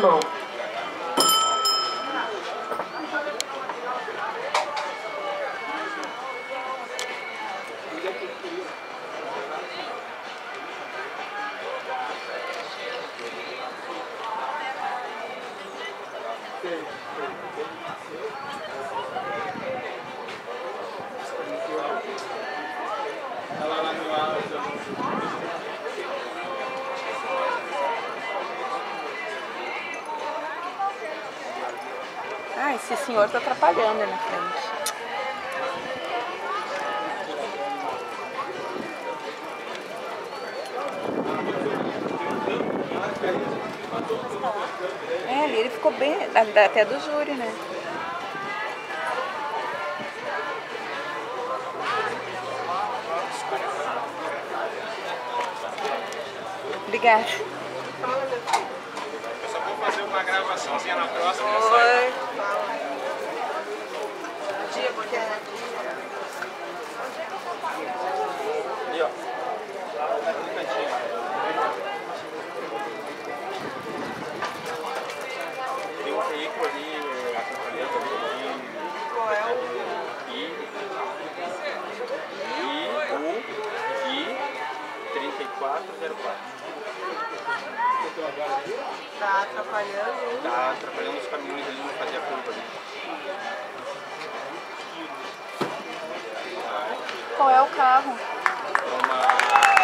mão. Ah, esse senhor tá atrapalhando aí na frente. É, ali ele ficou bem, até do júri, né? Obrigada. Eu só vou fazer uma gravaçãozinha na próxima. Oi. Dia, porque... Ali, ó. No cantinho. Tem um veículo ali acompanhando ali. Qual é o... I 3404. Tá atrapalhando? Tá atrapalhando os caminhões ali, não fazia curva ali. Qual é o carro? É uma